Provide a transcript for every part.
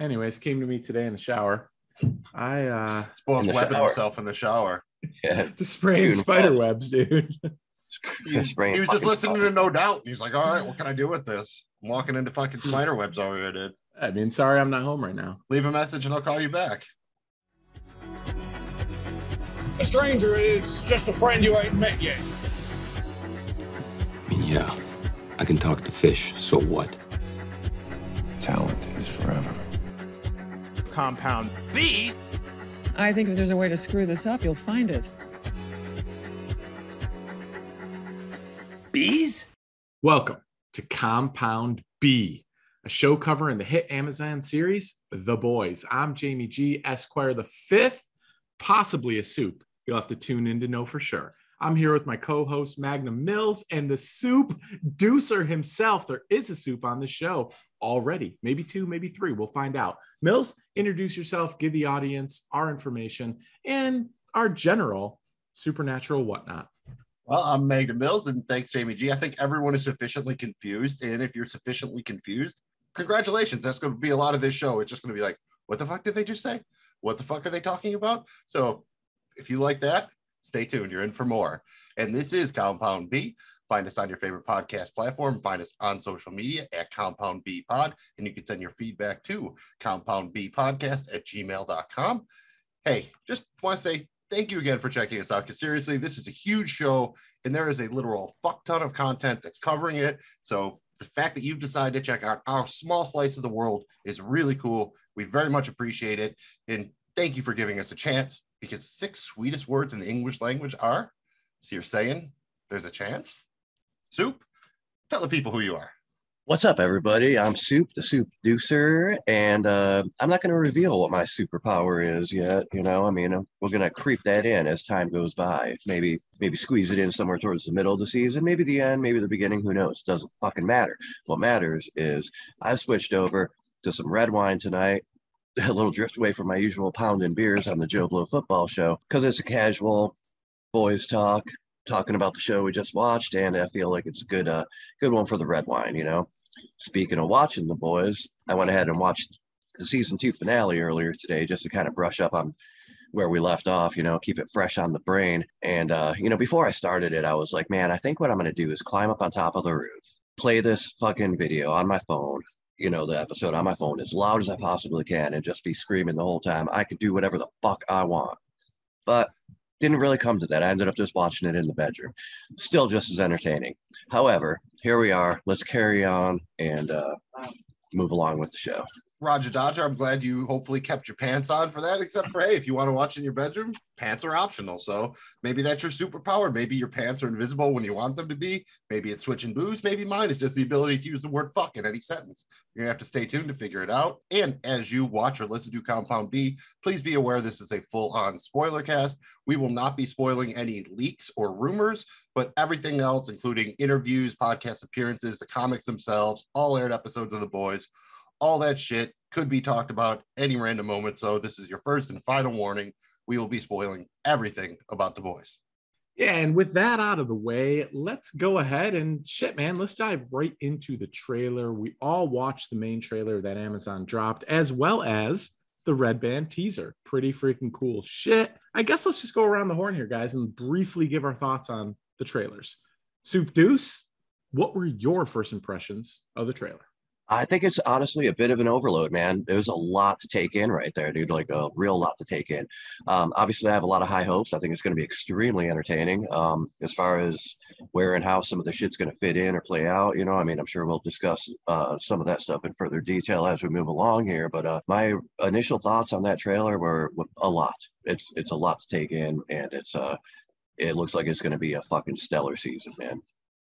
Anyways, came to me today in the shower. I Spoil's webbing himself in the shower. Yeah. just spraying spider webs, dude. He was just listening to No Doubt. And he's like, all right, what can I do with this? I'm walking into fucking spider webs over here, dude. I mean, sorry I'm not home right now. Leave a message and I'll call you back. A stranger is just a friend you ain't met yet. I mean, yeah, I can talk to fish, so what? Talent is forever. Compound B. I think if there's a way to screw this up, you'll find it. Bees? Welcome to Compound B, a show covering the hit Amazon series, The Boys. I'm Jamie G, Esquire the Fifth, possibly a soup. You'll have to tune in to know for sure. I'm here with my co-host, Magnum Mills, and the Soupdeucer himself. There is a soup on the show already. Maybe two, maybe three. We'll find out. Mills, introduce yourself, give the audience our information, and our general supernatural whatnot. Well, I'm Magnum Mills, and thanks, Jamie G. I think everyone is sufficiently confused, and if you're sufficiently confused, congratulations. That's going to be a lot of this show. It's just going to be like, what the fuck did they just say? What the fuck are they talking about? So if you like that, stay tuned. You're in for more. And this is Compound B. Find us on your favorite podcast platform. Find us on social media at CompoundBPod. And you can send your feedback to CompoundBPodcast@gmail.com. Hey, just want to say thank you again for checking us out, because seriously, this is a huge show and there is a literal fuck ton of content that's covering it. So the fact that you've decided to check out our small slice of the world is really cool. We very much appreciate it. And thank you for giving us a chance, because 6 sweetest words in the English language are, so you're saying there's a chance? Soup, tell the people who you are. What's up, everybody? I'm Soup, the Soupdeucer, and I'm not going to reveal what my superpower is yet. You know, I mean, we're going to creep that in as time goes by. Maybe squeeze it in somewhere towards the middle of the season, maybe the end, maybe the beginning. Who knows? Doesn't fucking matter. What matters is I've switched over to some red wine tonight. A little drift away from my usual pound and beers on the Joe Blow football show, because it's a casual boys talk, talking about the show we just watched, and I feel like it's a good one for the red wine, you know. Speaking of watching The Boys, I went ahead and watched the season 2 finale earlier today, just to kind of brush up on where we left off, you know, keep it fresh on the brain. And you know, before I started it, I was like, man, I think what I'm going to do is climb up on top of the roof, play this fucking video on my phone, you know, the episode on my phone as loud as I possibly can, and just be screaming the whole time. I could do whatever the fuck I want. But didn't really come to that. I ended up just watching it in the bedroom. Still just as entertaining. However, here we are. Let's carry on and move along with the show. Roger Dodger, I'm glad you hopefully kept your pants on for that, except for, hey, if you want to watch in your bedroom, pants are optional. So maybe that's your superpower. Maybe your pants are invisible when you want them to be. Maybe it's switching booze. Maybe mine is just the ability to use the word fuck in any sentence. You're going to have to stay tuned to figure it out. And as you watch or listen to Compound B, please be aware this is a full-on spoiler cast. We will not be spoiling any leaks or rumors, but everything else, including interviews, podcast appearances, the comics themselves, all aired episodes of The Boys, all that shit could be talked about any random moment. So this is your first and final warning. We will be spoiling everything about The Boys. Yeah, and with that out of the way, let's go ahead and shit, man. Let's dive right into the trailer. We all watched the main trailer that Amazon dropped, as well as the Red Band teaser. Pretty freaking cool shit. I guess let's just go around the horn here, guys, and briefly give our thoughts on the trailers. Soupdeuce, what were your first impressions of the trailer? I think it's honestly a bit of an overload, man. There's a lot to take in right there, dude. Like a real lot to take in. Obviously, I have a lot of high hopes. I think it's going to be extremely entertaining. As far as where and how some of the shit's going to fit in or play out, you know, I mean, I'm sure we'll discuss some of that stuff in further detail as we move along here. But my initial thoughts on that trailer were a lot. It's a lot to take in, and it looks like it's going to be a fucking stellar season, man.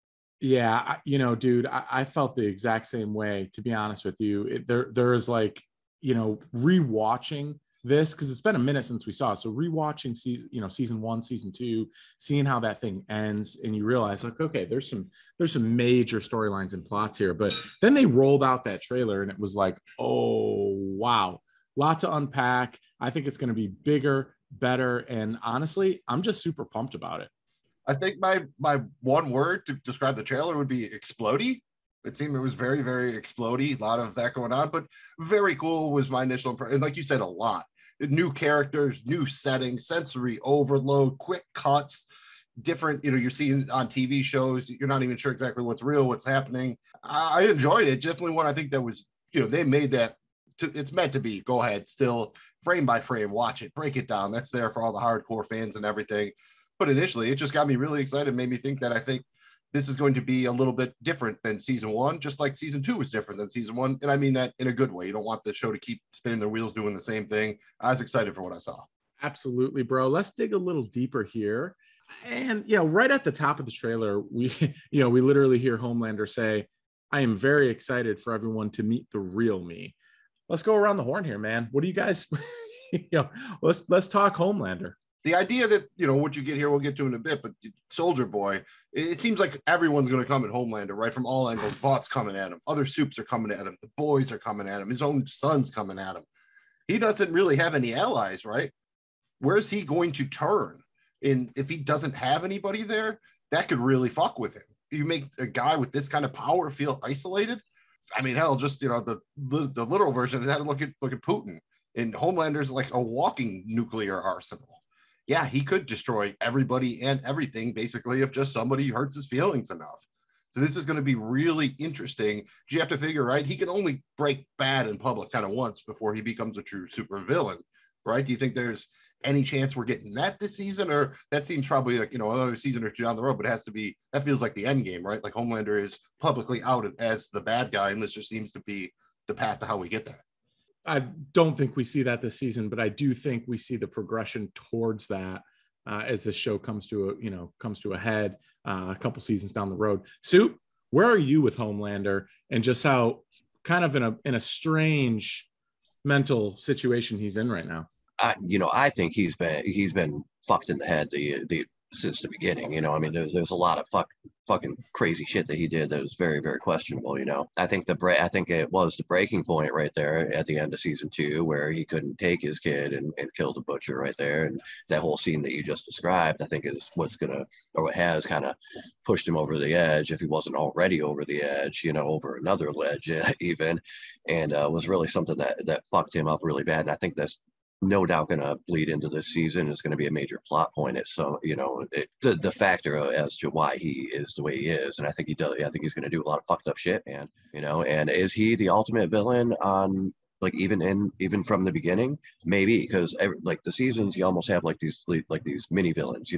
Yeah, you know, dude, I felt the exact same way, to be honest with you. There is like, you know, rewatching this, because it's been a minute since we saw it. So rewatching season 1, season 2, seeing how that thing ends, and you realize like, okay, there's some major storylines and plots here. But then they rolled out that trailer and it was like, oh wow, lot to unpack. I think it's going to be bigger, better, and honestly, I'm just super pumped about it. I think my one word to describe the trailer would be explodey. It seemed it was very, very explodey, a lot of that going on, but very cool was my initial impression. And like you said, a lot. New characters, new settings, sensory overload, quick cuts, different, you're seeing on TV shows, you're not even sure exactly what's real, what's happening. I enjoyed it. Definitely one I think that was, they made that, it's meant to be, go ahead, still frame by frame, watch it, break it down. That's there for all the hardcore fans and everything. But initially, it just got me really excited, made me think that I think this is going to be a little bit different than season one, just like season two was different than season one. And I mean that in a good way. You don't want the show to keep spinning their wheels doing the same thing. I was excited for what I saw. Absolutely, bro. Let's dig a little deeper here. And, right at the top of the trailer, we literally hear Homelander say, I am very excited for everyone to meet the real me. Let's go around the horn here, man. What do you guys, let's talk Homelander. The idea that, what you get here, we'll get to in a bit, but Soldier Boy, it seems like everyone's going to come at Homelander, right? From all angles. Vaught's coming at him. Other Supes are coming at him. The boys are coming at him. His own son's coming at him. He doesn't really have any allies, right? Where's he going to turn? And if he doesn't have anybody there, that could really fuck with him. You make a guy with this kind of power feel isolated. I mean, hell, just, the literal version of that, look at Putin. And Homelander's like a walking nuclear arsenal. Yeah, he could destroy everybody and everything, basically, if just somebody hurts his feelings enough. So this is going to be really interesting. You have to figure, right? He can only break bad in public kind of once before he becomes a true super villain, right? Do you think there's any chance we're getting that this season? Or that seems probably like, another season or two down the road, but it has to be, that feels like the end game, right? Like Homelander is publicly outed as the bad guy, and this just seems to be the path to how we get there. I don't think we see that this season, but I do think we see the progression towards that as the show comes to a head a couple seasons down the road. Soup, where are you with Homelander and just how kind of in a strange mental situation he's in right now? I think he's been fucked in the head since the beginning. I mean, there's a lot of fucking crazy shit that he did that was very, very questionable. I think it was the breaking point right there at the end of season 2 where he couldn't take his kid and kill the butcher right there. And that whole scene that you just described, I think is what has kind of pushed him over the edge, if he wasn't already over the edge, over another ledge even, and was really something that fucked him up really bad. And I think that's no doubt going to bleed into this season. Is going to be a major plot point. So, the factor as to why he is the way he is. And I think he does. I think he's going to do a lot of fucked up shit, man. And is he the ultimate villain on, like, even from the beginning? Maybe, because like the seasons, you almost have like these mini villains,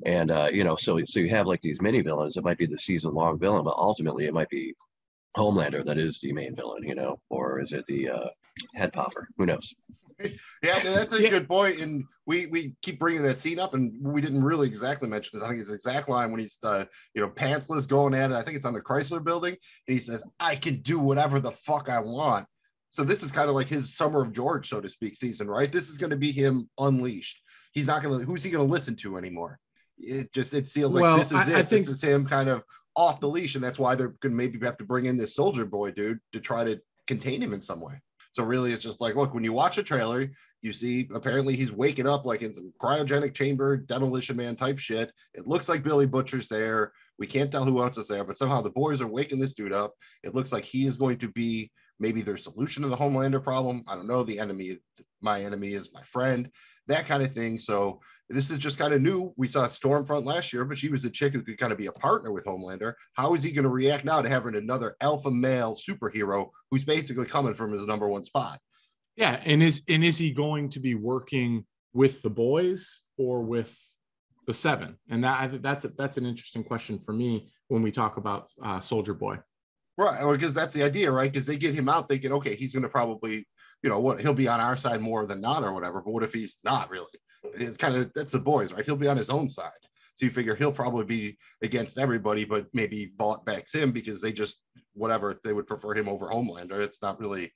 so you have like these mini villains. It might be the season long villain, but ultimately it might be Homelander that is the main villain, or is it the head popper? Who knows? Yeah, that's a good point. And we keep bringing that scene up, and we didn't really exactly mention this. I think his exact line when he's pantsless going at it, I think it's on the Chrysler building, and he says, I can do whatever the fuck I want. So this is kind of like his Summer of George, so to speak, season, right? This is going to be him unleashed. He's not going to, who's he going to listen to anymore? It feels like this is it. This is him kind of off the leash, and that's why they're going to maybe have to bring in this Soldier Boy dude to try to contain him in some way. So really, it's just like, look, when you watch a trailer, you see apparently he's waking up like in some cryogenic chamber, Demolition Man type shit. It looks like Billy Butcher's there. We can't tell who else is there, but somehow the boys are waking this dude up. It looks like he is going to be maybe their solution to the Homelander problem. I don't know. The enemy, my enemy is my friend, that kind of thing. So this is just kind of new. We saw Stormfront last year, but she was a chick who could kind of be a partner with Homelander. How is he going to react now to having another alpha male superhero who's basically coming from his number one spot? Yeah, and is he going to be working with the boys or with the Seven? And I think that's an interesting question for me when we talk about Soldier Boy. Right, because that's the idea, right? Because they get him out thinking, okay, he's going to probably, he'll be on our side more than not or whatever. But what if he's not really? It's kind of, that's the boys, right? He'll be on his own side. So you figure he'll probably be against everybody, but maybe Vought backs him because they just, whatever, they would prefer him over Homelander. It's not really,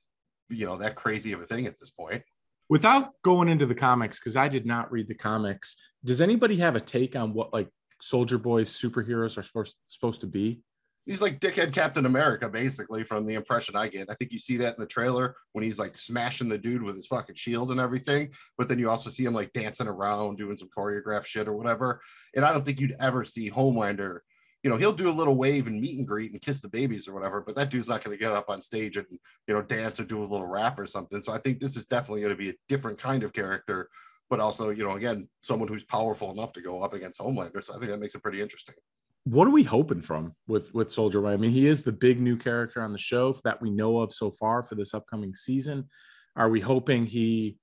that crazy of a thing at this point. Without going into the comics, because I did not read the comics, does anybody have a take on what like Soldier Boy's superheroes are supposed to be? He's like dickhead Captain America, basically, from the impression I get. I think you see that in the trailer when he's like smashing the dude with his fucking shield and everything. But then you also see him like dancing around, doing some choreographed shit or whatever. And I don't think you'd ever see Homelander, he'll do a little wave and meet and greet and kiss the babies or whatever, but that dude's not going to get up on stage and, dance or do a little rap or something. So I think this is definitely going to be a different kind of character, but also, again, someone who's powerful enough to go up against Homelander. So I think that makes it pretty interesting. What are we hoping from with Soldier Boy? I mean, he is the big new character on the show that we know of so far for this upcoming season. Are we hoping he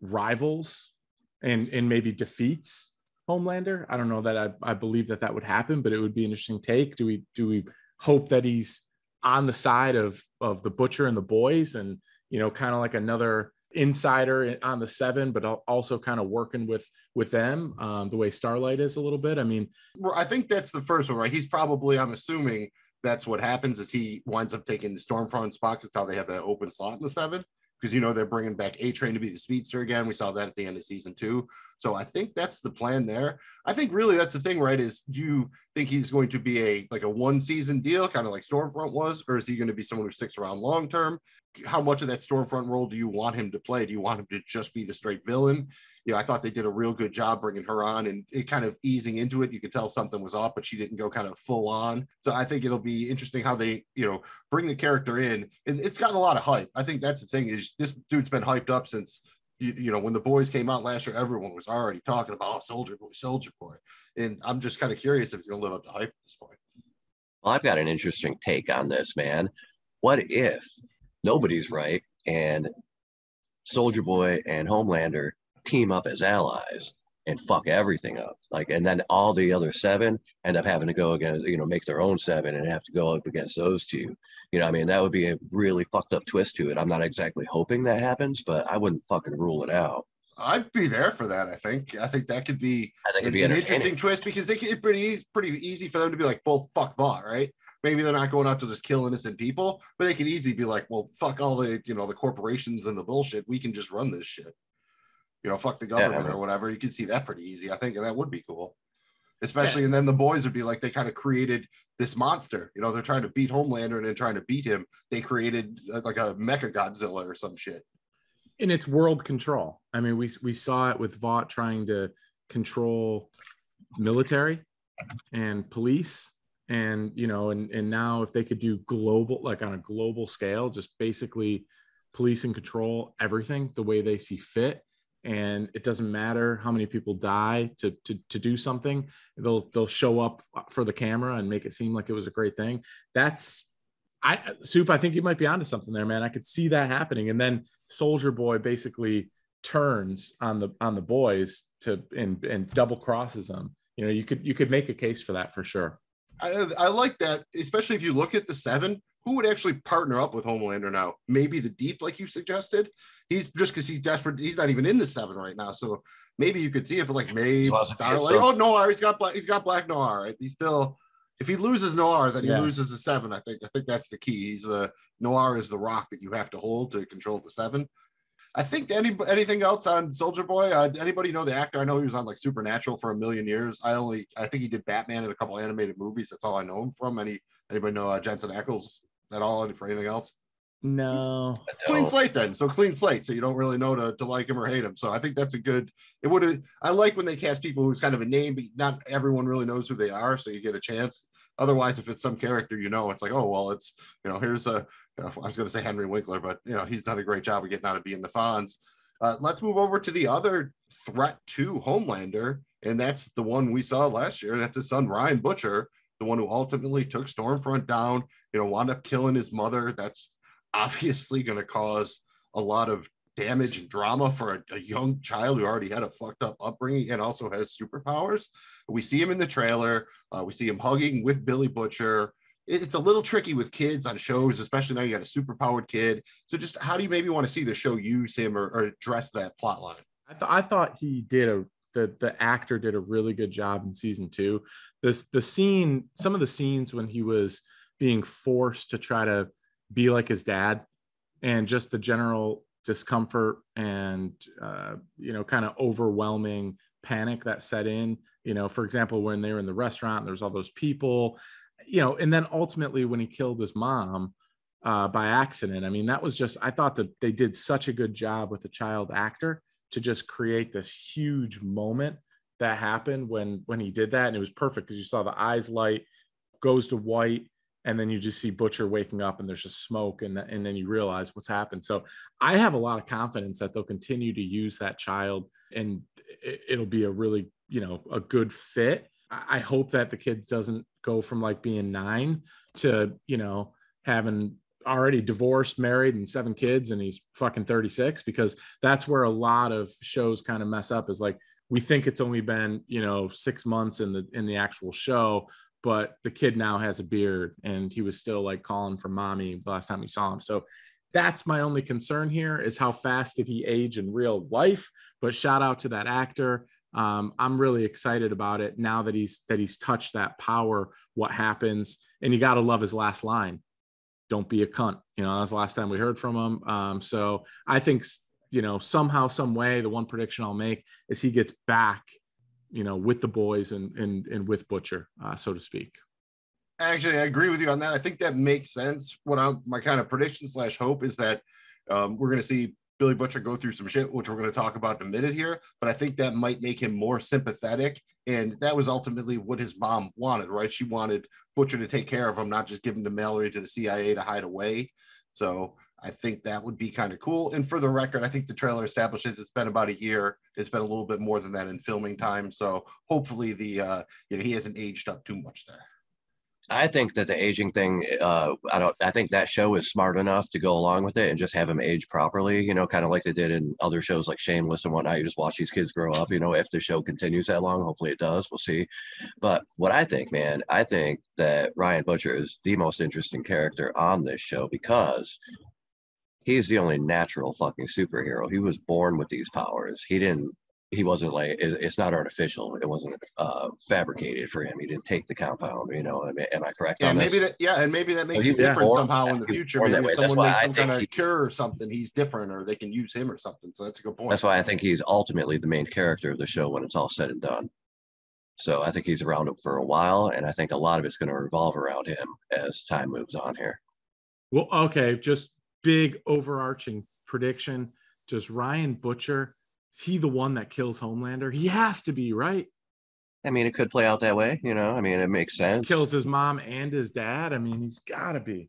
rivals and maybe defeats Homelander? I don't know that I believe that would happen, but it would be an interesting take. Do we hope that he's on the side of the Butcher and the boys, and kind of like another insider on the 7, but also kind of working with them the way Starlight is a little bit? I mean, I think that's the first one, right? He's probably, I'm assuming that's what happens, is he winds up taking the Stormfront spot because how they have that open slot in the 7. Because, they're bringing back A-Train to be the speedster again. We saw that at the end of season 2. So I think that's the plan there. I think really that's the thing, right? Is, do you think he's going to be a 1-season deal, kind of like Stormfront was? Or is he going to be someone who sticks around long-term? How much of that Stormfront role do you want him to play? Do you want him to just be the straight villain? I thought they did a real good job bringing her on and it kind of easing into it. You could tell something was off, but she didn't go kind of full on. So I think it'll be interesting how they, bring the character in. And it's gotten a lot of hype. I think that's the thing, is this dude's been hyped up since, when the boys came out last year, everyone was already talking about Soldier Boy. And I'm just kind of curious if he's going to live up to hype at this point. Well, I've got an interesting take on this, man. What if nobody's right and Soldier Boy and Homelander team up as allies and fuck everything up, and then all the other 7 end up having to go against, make their own 7 and have to go up against those 2. That would be a really fucked up twist to it. I'm not exactly hoping that happens, but I wouldn't fucking rule it out. I'd be there for that. I think that could be an interesting twist, because it's pretty easy for them to be like, well, fuck Vought, right? Maybe they're not going out to just kill innocent people, but they could easily be like, well, fuck all the, the corporations and the bullshit. We can just run this shit. Fuck the government or whatever. You could see that pretty easy. I think that would be cool. Especially, and then the boys would be like, they kind of created this monster. They're trying to beat Homelander, and then trying to beat him, they created like a Mecha Godzilla or some shit. And it's world control. I mean, we saw it with Vought trying to control military and police, and and now if they could do global, like on a global scale, just basically police and control everything the way they see fit. And it doesn't matter how many people die to do something. They'll show up for the camera and make it seem like it was a great thing. Soup, I think you might be onto something there, man. I could see that happening. And then Soldier Boy basically turns on the boys and double crosses them. You could make a case for that for sure. I like that, especially if you look at the 7. Who would actually partner up with Homelander now? Maybe the Deep, like you suggested. He's just because he's desperate. He's not even in the 7 right now, so maybe you could see it. But like maybe Starlight. Oh, Noir. He's got Black Noir. Right? He's still. If he loses Noir, then he loses the 7. I think that's the key. He's Noir is the rock that you have to hold to control the 7. I think anything else on Soldier Boy? Anybody know the actor? I know he was on like Supernatural for a million years. I think he did Batman in a couple animated movies. That's all I know him from. Anybody know Jensen Ackles at all for anything else? No. Clean slate then. So clean slate. So you don't really know to like him or hate him. So I think that's I like when they cast people who's kind of a name, but not everyone really knows who they are. So you get a chance. Otherwise, if it's some character, it's like, oh, well, it's, here's I was going to say Henry Winkler, but he's done a great job of getting out of being the Fonz. Let's move over to the other threat to Homelander. And that's the one we saw last year. That's his son, Ryan Butcher, the one who ultimately took Stormfront down, wound up killing his mother. That's obviously going to cause a lot of damage and drama for a young child who already had a fucked up upbringing and also has superpowers. We see him in the trailer. We see him hugging with Billy Butcher. It's a little tricky with kids on shows, especially now you got a superpowered kid. So just how do you maybe want to see the show use him or address that plot line? I thought he did the actor did a really good job in season 2. Some of the scenes when he was being forced to try to be like his dad, and just the general discomfort and kind of overwhelming panic that set in, for example, when they were in the restaurant, there's all those people, and then ultimately when he killed his mom by accident. I mean, that was just, I thought that they did such a good job with the child actor to just create this huge moment that happened when he did that. And it was perfect because you saw the eyes light, goes to white, and then you just see Butcher waking up and there's just smoke, and then you realize what's happened. So I have a lot of confidence that they'll continue to use that child, and it'll be a really, a good fit. I hope that the kid doesn't go from like being 9 to, having already divorced, married, and 7 kids, and he's fucking 36, because that's where a lot of shows kind of mess up, is like, we think it's only been, 6 months in the actual show, but the kid now has a beard and he was still like calling for mommy the last time we saw him. So that's my only concern here, is how fast did he age in real life. But shout out to that actor. I'm really excited about it now that he's touched that power. What happens? And you got to love his last line. Don't be a cunt. That's the last time we heard from him. So I think, somehow, some way, the one prediction I'll make is he gets back, with the boys and with Butcher, so to speak. Actually, I agree with you on that. I think that makes sense. My kind of prediction / hope is that we're going to see Billy Butcher go through some shit, which we're going to talk about in a minute here. But I think that might make him more sympathetic. And that was ultimately what his mom wanted, right? She wanted Butcher to take care of him, not just give him to Mallory to the CIA to hide away. So I think that would be kind of cool. And for the record, I think the trailer establishes it's been about a year. It's been a little bit more than that in filming time. So hopefully he hasn't aged up too much there. I think that the aging thing, I think that show is smart enough to go along with it and just have him age properly, kind of like they did in other shows like Shameless and whatnot. You just watch these kids grow up, if the show continues that long. Hopefully it does. We'll see. But what I think, man, I think that Ryan Butcher is the most interesting character on this show, because he's the only natural fucking superhero. He was born with these powers. He wasn't like, it's not artificial. It wasn't fabricated for him. He didn't take the compound, am I correct? Yeah, on maybe this? And maybe that makes it different somehow in the future. Maybe if someone makes some kind of cure or something, he's different, or they can use him or something. So that's a good point. That's why I think he's ultimately the main character of the show when it's all said and done. So I think he's around for a while, and I think a lot of it's going to revolve around him as time moves on here. Well, okay, just big overarching prediction. Does Ryan Butcher, is he the one that kills Homelander? He has to be, right? I mean, it could play out that way, it makes sense. He kills his mom and his dad. He's got to be.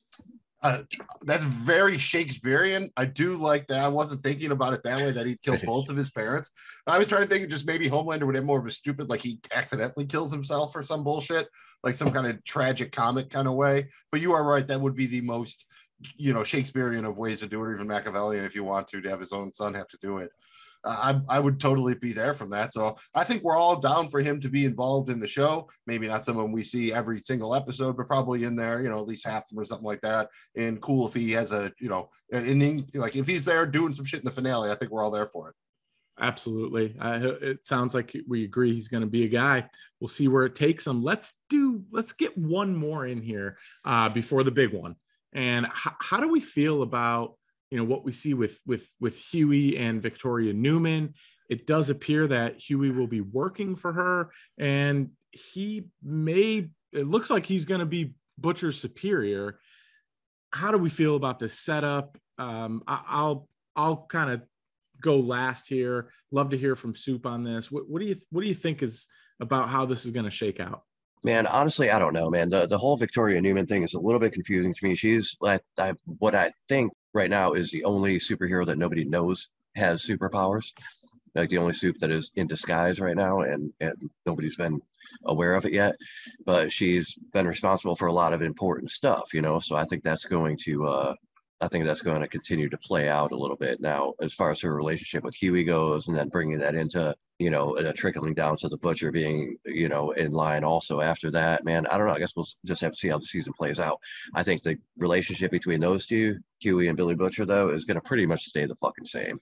That's very Shakespearean. I do like that. I wasn't thinking about it that way, that he'd kill both of his parents. I was trying to think of just maybe Homelander would have more of a stupid, like he accidentally kills himself or some bullshit, like some kind of tragic comic kind of way. But you are right. That would be the most, Shakespearean of ways to do it, or even Machiavellian if you want to have his own son have to do it. I would totally be there from that. So I think we're all down for him to be involved in the show. Maybe not someone we see every single episode, but probably in there, at least half of them or something like that. And cool if he has a, like if he's there doing some shit in the finale, I think we're all there for it. Absolutely. It sounds like we agree he's going to be a guy. We'll see where it takes him. Let's get one more in here before the big one. And how do we feel about, what we see with Huey and Victoria Newman? It does appear that Huey will be working for her, and it looks like he's going to be Butcher's superior. How do we feel about this setup? I'll kind of go last here. Love to hear from Soup on this. What do you think is about how this is going to shake out? Man, honestly, I don't know, man. The whole Victoria Newman thing is a little bit confusing to me. She's like, what I think right now is the only superhero that nobody knows has superpowers. Like the only Soup that is in disguise right now, and nobody's been aware of it yet. But she's been responsible for a lot of important stuff, So I think that's going to continue to play out a little bit. Now, as far as her relationship with Huey goes, and then bringing that into, trickling down to the Butcher being, in line also after that, man, I don't know. I guess we'll just have to see how the season plays out. I think the relationship between those two, Huey and Billy Butcher, though, is going to pretty much stay the fucking same,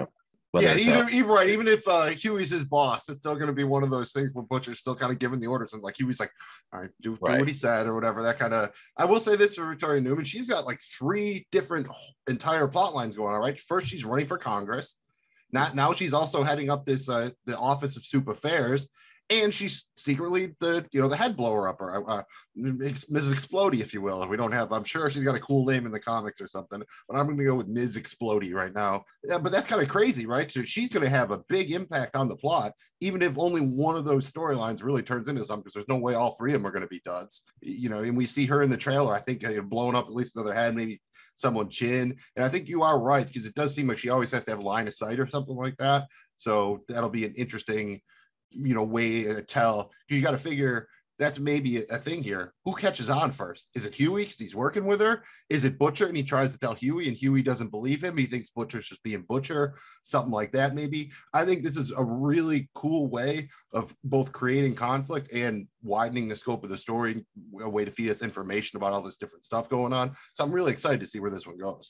Even if Huey's his boss, it's still going to be one of those things where Butcher's still kind of giving the orders, and like Huey's like, all right, do what he said or whatever. That kind of. I will say this for Victoria Newman, she's got like 3 different entire plot lines going on. Right, first she's running for Congress. Now she's also heading up this the Office of Soup Affairs, And she's secretly the head blower upper, Mrs. Explodey, if you will. We don't have, I'm sure she's got a cool name in the comics or something, but I'm going to go with Ms. Explodey right now. Yeah, but that's kind of crazy, right? So she's going to have a big impact on the plot, even if only one of those storylines really turns into something, because there's no way all three of them are going to be duds. And we see her in the trailer, I think, blowing up at least another head, maybe someone chin. And I think you are right, because it does seem like she always has to have line of sight or something like that. So that'll be an interesting way to tell. You got to figure that's maybe a thing here. Who catches on first? Is it Huey because he's working with her? Is it Butcher and he tries to tell Huey and Huey doesn't believe him? He thinks Butcher's just being Butcher, something like that maybe. I think this is a really cool way of both creating conflict and widening the scope of the story, a way to feed us information about all this different stuff going on. So I'm really excited to see where this one goes.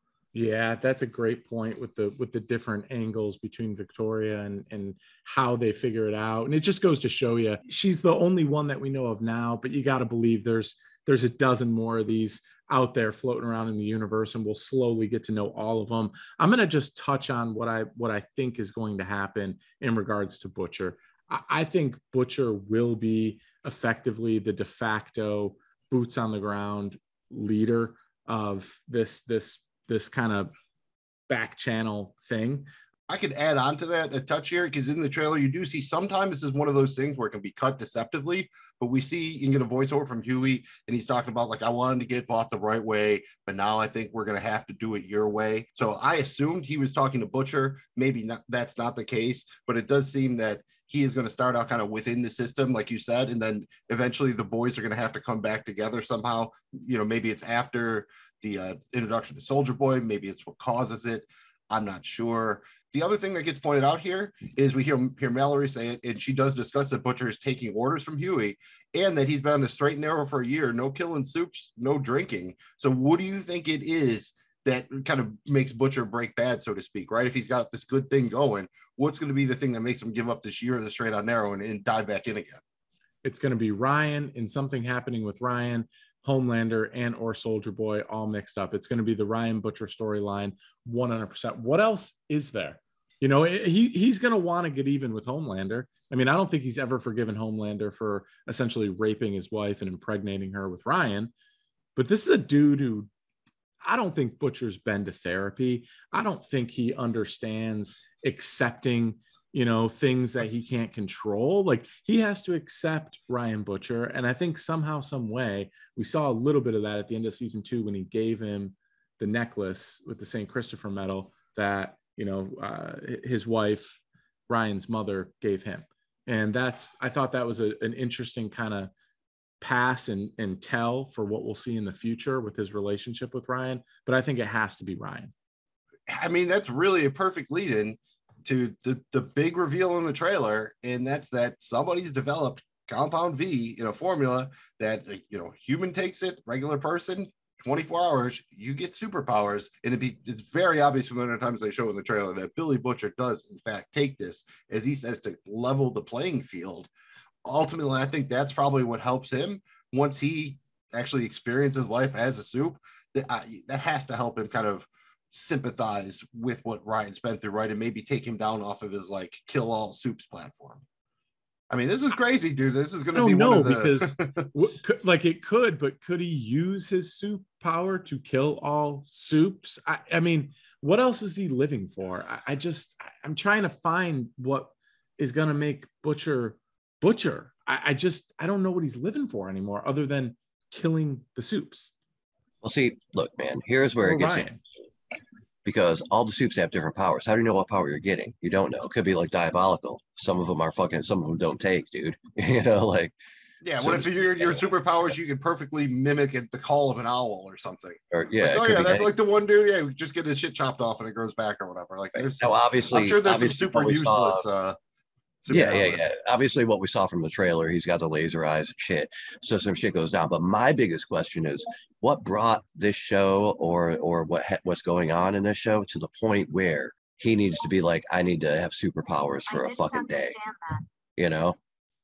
Yeah, that's a great point with the different angles between Victoria and how they figure it out. And it just goes to show you, she's the only one that we know of now, but you got to believe there's a dozen more of these out there floating around in the universe, and we'll slowly get to know all of them. I'm going to just touch on what I think is going to happen in regards to Butcher. I think Butcher will be effectively the de facto boots on the ground leader of this kind of back channel thing. I could add on to that a touch here, because in the trailer you do see sometimes this is one of those things where it can be cut deceptively, but we see you can get a voiceover from Huey and he's talking about, like, I wanted to get bought the right way, but now I think we're going to have to do it your way. So I assumed he was talking to Butcher. Maybe not, that's not the case, but it does seem that he is going to start out kind of within the system, like you said, and then eventually the boys are going to have to come back together somehow. Maybe it's after the introduction to Soldier Boy, maybe it's what causes it. I'm not sure. The other thing that gets pointed out here is we hear Mallory say it, and she does discuss that Butcher is taking orders from Huey and that he's been on the straight and narrow for a year, no killing soups, no drinking. So what do you think it is that kind of makes Butcher break bad, so to speak, right? If he's got this good thing going, what's going to be the thing that makes him give up this year of the straight on narrow and dive back in again? It's going to be Ryan and something happening with Ryan, Homelander, and or Soldier Boy all mixed up. It's going to be the Ryan Butcher storyline 100%. What else is there? He's going to want to get even with Homelander. I mean, I don't think he's ever forgiven Homelander for essentially raping his wife and impregnating her with Ryan. But this is a dude who, I don't think Butcher's been to therapy. I don't think he understands accepting, things that he can't control. Like, he has to accept Ryan Butcher. And I think somehow, some way, we saw a little bit of that at the end of season 2 when he gave him the necklace with the St. Christopher medal that, his wife, Ryan's mother, gave him. And I thought that was an interesting kind of pass and tell for what we'll see in the future with his relationship with Ryan. But I think it has to be Ryan. I mean, that's really a perfect lead-in to the big reveal in the trailer, and that's that somebody's developed Compound V in a formula that, human takes it, regular person, 24 hours, you get superpowers. And it's very obvious from the other times they show in the trailer that Billy Butcher does, in fact, take this, as he says, to level the playing field. Ultimately, I think that's probably what helps him once he actually experiences life as a soup. That has to help him kind of sympathize with what Ryan's been through, right? And maybe take him down off of his, like, kill all soups platform. I mean, this is crazy, dude. This is going to be one of the... because like it could, but could he use his soup power to kill all soups? I mean, what else is he living for? I'm trying to find what is going to make Butcher. I don't know what he's living for anymore, other than killing the soups. Well, see, look, man, here's where it gets in. Because all the soups have different powers. How do you know what power you're getting? You don't know. It could be like diabolical. Some of them are some of them don't take, dude. Yeah, what if your superpowers, you can perfectly mimic the call of an owl or something? Or, yeah, that's like the one dude, we just get his shit chopped off and it grows back or whatever. Like, there's obviously, I'm sure there's some super useless Yeah. Obviously, what we saw from the trailer, he's got the laser eyes and shit. So some shit goes down. But my biggest question is, what brought this show or what's going on in this show to the point where he needs to be like, I need to have superpowers for a fucking day?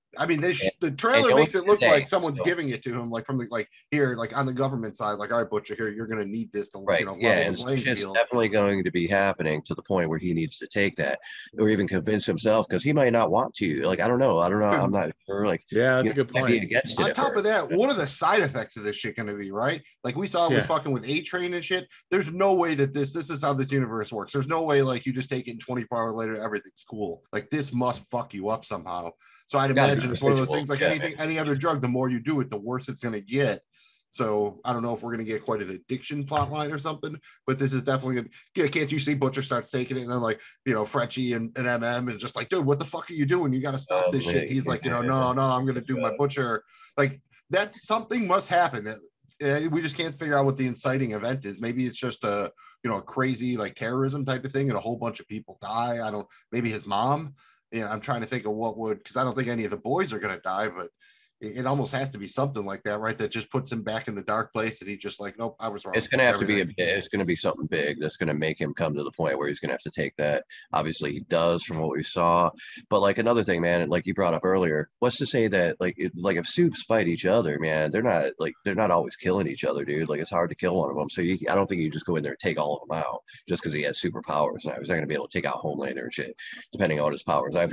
I mean, the trailer makes it look like someone's giving it to him, like from the here, like on the government side, like, all right, Butcher, here, you're going to need this to level the playing field. It's definitely going to be happening to the point where he needs to take that, or even convince himself, because he might not want to. Like, I don't know. I'm not sure. Like, yeah, that's a good point. On top of that, what are the side effects of this shit going to be? Right? Like we saw it was fucking with A-Train and shit. There's no way that this is how this universe works. There's no way like you just take it and 24 hours later everything's cool. Like this must fuck you up somehow. So I'd imagine it's one of those things like any other drug, the more you do it, the worse it's going to get. So I don't know if we're going to get quite an addiction plot line or something, but this is definitely can't you see Butcher starts taking it and then like, Frenchie and MM and just like, dude, what the fuck are you doing? You got to stop this shit. He's like, no, I'm going to do my Butcher. Like that something must happen. We just can't figure out what the inciting event is. Maybe it's just a crazy like terrorism type of thing and a whole bunch of people die. Maybe his mom. I'm trying to think of what would, because I don't think any of the boys are going to die, but it almost has to be something like that, right? That just puts him back in the dark place, and he's just like, nope, I was wrong. It's going to have to be it's going to be something big that's going to make him come to the point where he's going to have to take that. Obviously, he does from what we saw. But like another thing, man, like you brought up earlier, what's to say that if Soups fight each other, man, they're not always killing each other, dude. Like it's hard to kill one of them. So I don't think you just go in there and take all of them out just because he has superpowers. Now he's not going to be able to take out Homelander and shit, depending on what his powers. I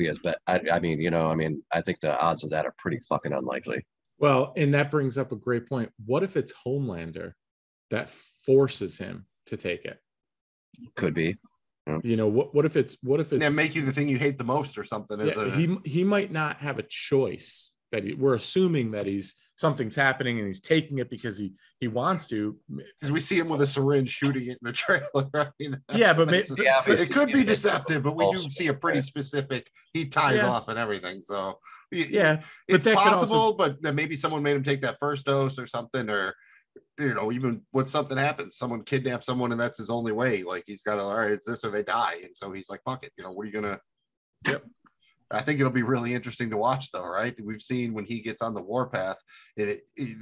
think the odds of that are pretty fucking unlikely. Well, and that brings up a great point. What if it's Homelander that forces him to take it? Could be. Yeah. What if it's make you the thing you hate the most or something? He might not have a choice. We're assuming that something's happening and he's taking it because he wants to. Because we see him with a syringe shooting it in the trailer. Right? But it could be deceptive, but we do see a pretty specific. He ties off and everything, so. Yeah, it's possible, but then maybe someone made him take that first dose or something, or even when something happens, someone kidnaps someone and that's his only way. Like he's got to, all right, it's this or they die, and so he's like, fuck it, what are you gonna? Yep. I think it'll be really interesting to watch, though, right? We've seen when he gets on the warpath, it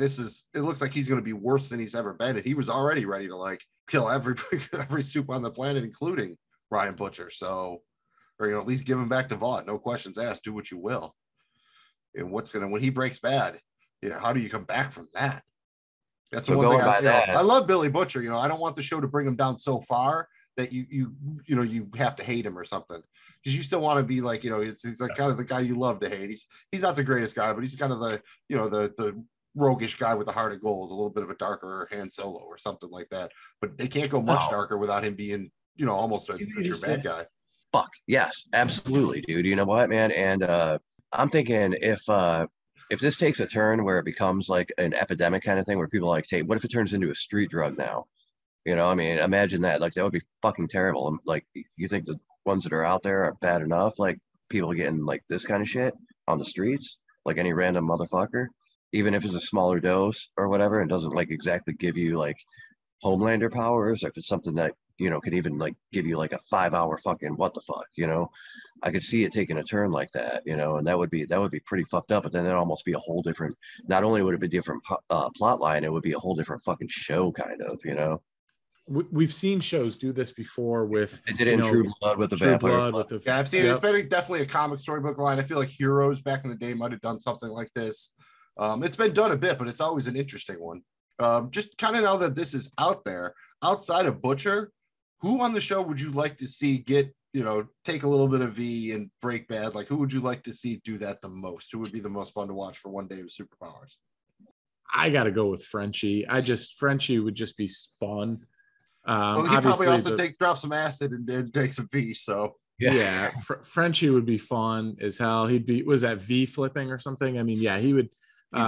looks like he's going to be worse than he's ever been, and he was already ready to like kill every soup on the planet, including Ryan Butcher. So, or at least give him back to Vought, no questions asked, do what you will. And when he breaks bad, how do you come back from that? That's the one thing I love Billy Butcher. I don't want the show to bring him down so far that you have to hate him or something, because you still want to be like, he's like kind of the guy you love to hate. He's not the greatest guy, but he's kind of the the roguish guy with the heart of gold, a little bit of a darker Han Solo or something like that. But they can't go much darker without him being almost a bad guy. Fuck yes, absolutely, dude. You know what, man? And I'm thinking if this takes a turn where it becomes like an epidemic kind of thing, where people like, what if it turns into a street drug now? Imagine that. Like that would be fucking terrible. Like, you think the ones that are out there are bad enough? Like people getting like this kind of shit on the streets, like any random motherfucker, even if it's a smaller dose or whatever, and doesn't like exactly give you like Homelander powers, or if it's something that could even like give you like a 5-hour fucking what the fuck, I could see it taking a turn like that, and that would be pretty fucked up. But then that'd almost be a whole different. Not only would it be a different plot line, it would be a whole different fucking show, kind of, We've seen shows do this before with. They did it in True Blood with the vampire. I've seen it. It's been definitely a comic storybook line. I feel like Heroes back in the day might have done something like this. It's been done a bit, but it's always an interesting one. Just kind of now that this is out there, outside of Butcher, who on the show would you like to see get, take a little bit of V and break bad? Like, who would you like to see do that the most? Who would be the most fun to watch for one day with superpowers? I got to go with Frenchie. Frenchie would just be fun. He probably also drop some acid and take some V. So yeah, Frenchie would be fun as hell. Was that V flipping or something? I mean, yeah, he would.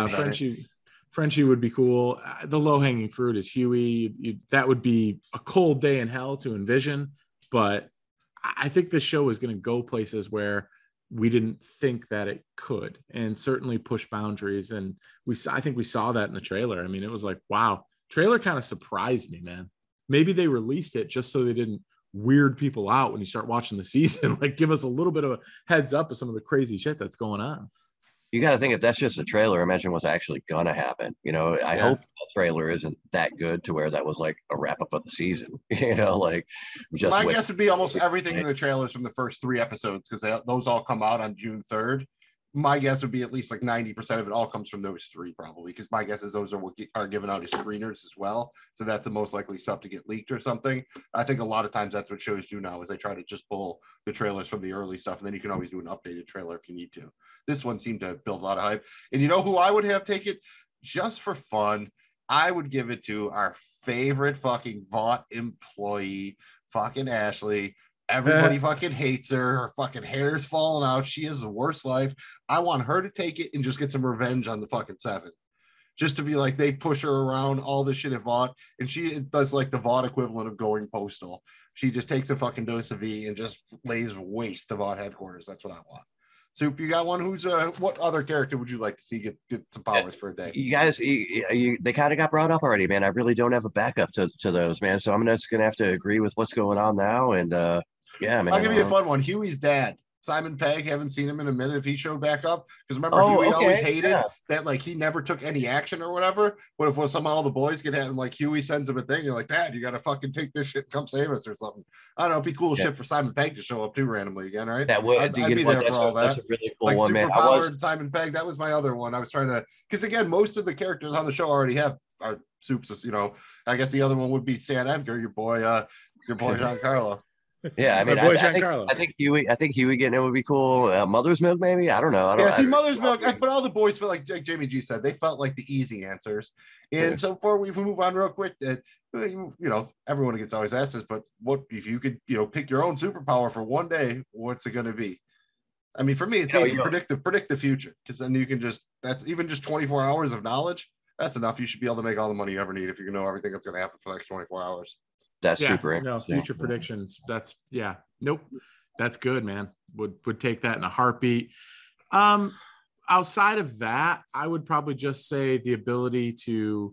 Frenchie would be cool. The low-hanging fruit is Huey. That would be a cold day in hell to envision, but I think this show is going to go places where we didn't think that it could, and certainly push boundaries. And I think we saw that in the trailer. I mean, it was like, wow, trailer kind of surprised me, man. Maybe they released it just so they didn't weird people out when you start watching the season, like give us a little bit of a heads up of some of the crazy shit that's going on. You got to think, if that's just a trailer, imagine what's actually gonna happen. I hope the trailer isn't that good to where that was like a wrap up of the season. Like just my guess would be almost everything in the trailers from the first 3 episodes, because those all come out on June 3rd. my guess would be at least like 90% of it all comes from those three, probably, because my guess is those are given out as screeners as well. So that's the most likely stuff to get leaked or something. I think a lot of times that's what shows do now, is they try to just pull the trailers from the early stuff, and then you can always do an updated trailer if you need to. This one seemed to build a lot of hype. And you know who I would have taken just for fun? I would give it to our favorite fucking Vought employee, fucking Ashley. Everybody fucking hates her. Her fucking hair's falling out. She has the worst life. I want her to take it and just get some revenge on the fucking Seven. Just to be like, they push her around all this shit at Vought, and she does like the Vought equivalent of going postal. She just takes a fucking dose of V and just lays waste to Vought headquarters. That's what I want. Soup, you got one? Who's what other character would you like to see get some powers for a day? You guys, they kind of got brought up already, man. I really don't have a backup to those, man. So I'm just gonna have to agree with what's going on now. And yeah, man. I'll give you a fun one. Huey's dad, Simon Pegg. Haven't seen him in a minute. If he showed back up, because remember, Huey always hated that, like, he never took any action or whatever. What if somehow the boys get at him, like Huey sends him a thing, you're like, Dad, you gotta fucking take this shit, come save us or something. I don't know. It'd be cool shit for Simon Pegg to show up too randomly again, right? That would. I'd be there for all that. That's a really cool like one, man. Superpowered Simon Pegg. That was my other one. I was trying to, because again, most of the characters on the show already have our Soups. You know, I guess the other one would be Stan Edgar, your boy Giancarlo. Yeah, I mean, I think Huey getting it would be cool. Mother's Milk, maybe. I don't know. Mother's Milk. But all the boys feel like Jamie G said, they felt like the easy answers. And so before we move on real quick, you know, everyone gets always asked this, but what if you could, you know, pick your own superpower for one day? What's it going to be? I mean, for me, it's easy. Predict the future, because then you can that's even just 24 hours of knowledge. That's enough. You should be able to make all the money you ever need if you know everything that's going to happen for the next 24 hours. That's super interesting. No, future predictions. Nope. That's good, man. Would take that in a heartbeat. Outside of that, I would probably just say the ability to